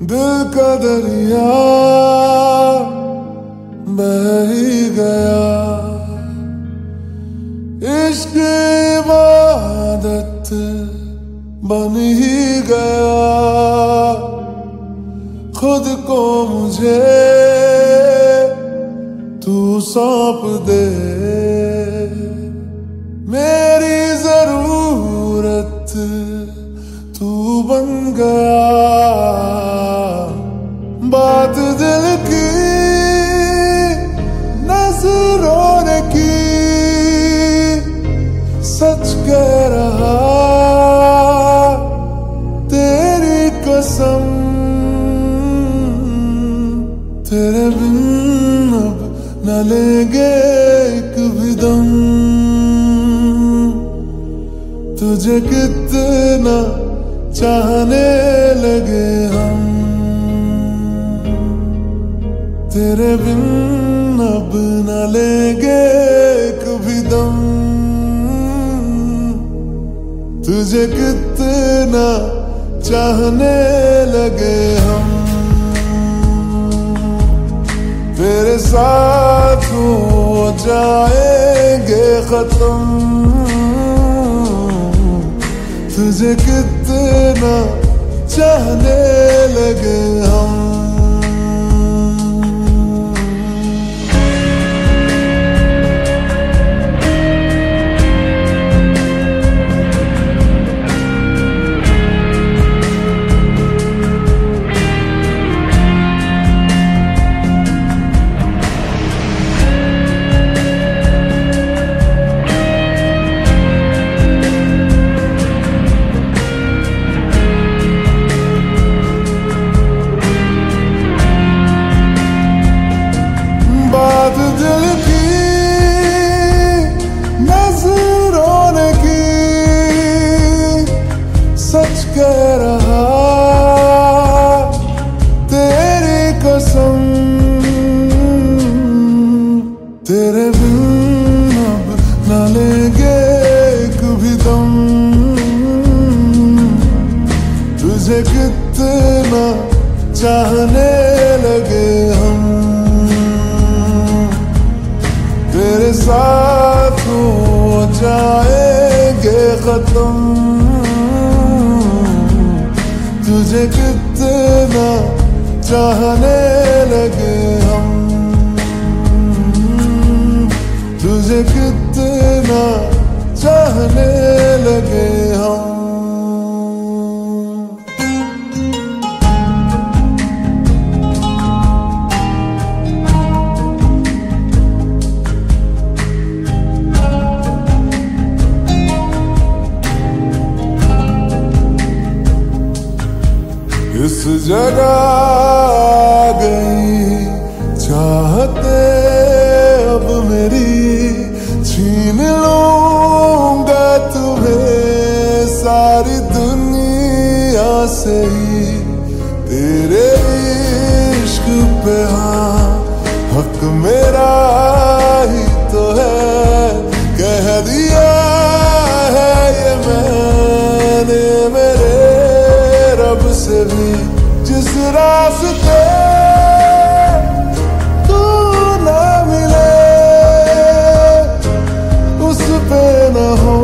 दिल का दरिया बह ही गया, इश्क इबादत बन ही गया। खुद को मुझे तू सौंप दे, मेरी जरूरत तू बन गया। बात दिल की नजरों ने की, सच कह रहा तेरी कसम। तेरे बिन अब न लेंगे एक भी दम, तुझे कितना चाहने लगे हम। तेरे बिन अब न लेंगे एक भी दम, तुझे कितना चाहने लगे हम। तेरे साथ हो जाएंगे खत्म, तुझे कितना चाहने लगे हम। बात दिल की नजरों ने की, सच कह रहा तेरी कसम। तेरे बिन अब न लेंगे एक भी दम, तुझे कितना चाहने लगे हम। तेरे साथ हो जाएंगे खत्म, तुझे कितना चाहने लगे हम। तुझे कितना चाहने लगे हम। इस जगह आ गई चाहते अब मेरी, छीन लूंगा तुम्हें सारी दुनिया से ही। तेरे इश्क पे हाँ हक मेरा ही तो है, कह दिया है ये मैंने मेरे रब से भी। जिस रास्ते तू ना मिले उस पे न हो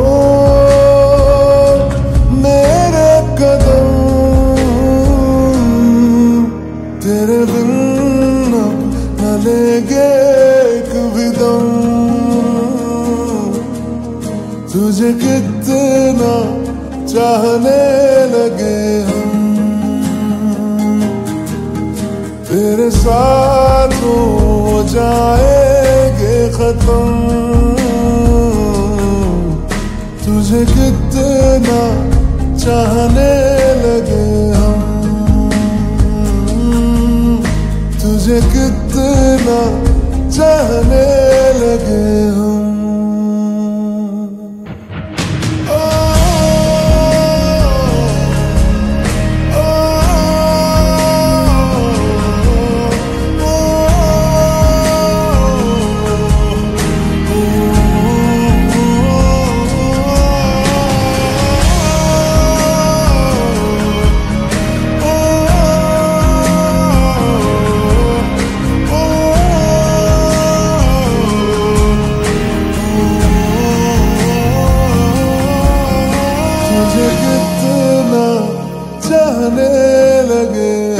मेरे कदम। तेरे बिन अब न लेंगे एक भी दम, तुझे कितना चाहने लगे हम। तेरे साथ हो जाएंगे खत्म, तुझे कितना चाहने लगे हम। तुझे कितना चाहने लगे हम। कितना चाहने लगे